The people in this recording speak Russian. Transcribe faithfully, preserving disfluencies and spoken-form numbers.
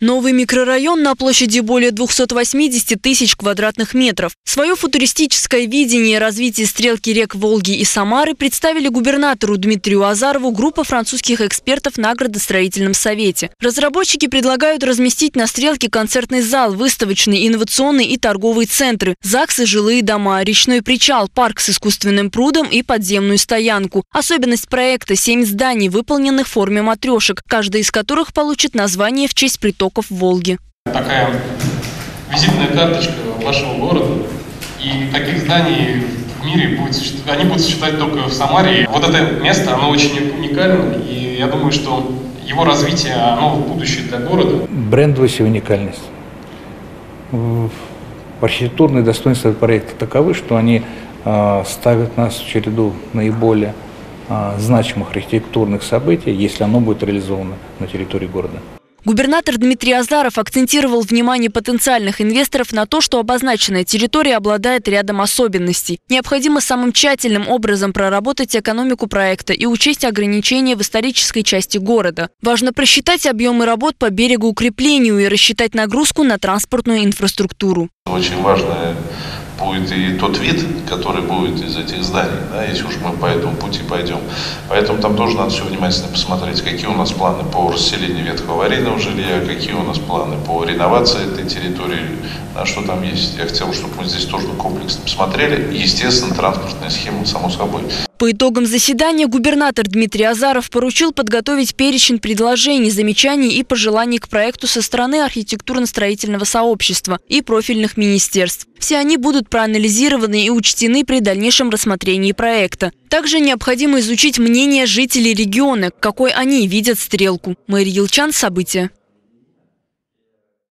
Новый микрорайон на площади более двухсот восьмидесяти тысяч квадратных метров. Свое футуристическое видение развития стрелки рек Волги и Самары представили губернатору Дмитрию Азарову группа французских экспертов на градостроительном совете. Разработчики предлагают разместить на стрелке концертный зал, выставочный, инновационный и торговые центры, ЗАГСы, жилые дома, речной причал, парк с искусственным прудом и подземную стоянку. Особенность проекта – семь зданий, выполненных в форме матрешек, каждая из которых получит название в честь притока в Волге. Такая визитная карточка вашего города, и таких зданий в мире будет, они будут существовать только в Самаре. Вот это место, оно очень уникально, и я думаю, что его развитие, оно в будущее для города. Брендовость и уникальность. Архитектурные достоинства проекта таковы, что они э, ставят нас в череду наиболее э, значимых архитектурных событий, если оно будет реализовано на территории города. Губернатор Дмитрий Азаров акцентировал внимание потенциальных инвесторов на то, что обозначенная территория обладает рядом особенностей. Необходимо самым тщательным образом проработать экономику проекта и учесть ограничения в исторической части города. Важно просчитать объемы работ по берегоукреплению и рассчитать нагрузку на транспортную инфраструктуру. Очень важно будет и тот вид, который будет из этих зданий, да, если уж мы по этому пути пойдем. Поэтому там тоже надо все внимательно посмотреть, какие у нас планы по расселению ветхого аварийного жилья, какие у нас планы по реновации этой территории, да, что там есть. Я хотел, чтобы мы здесь тоже комплексно посмотрели. И, естественно, транспортная схема, само собой. По итогам заседания губернатор Дмитрий Азаров поручил подготовить перечень предложений, замечаний и пожеланий к проекту со стороны архитектурно-строительного сообщества и профильных министерств. Все они будут проанализированы и учтены при дальнейшем рассмотрении проекта. Также необходимо изучить мнение жителей региона, какой они видят стрелку. Мария Елчан, события.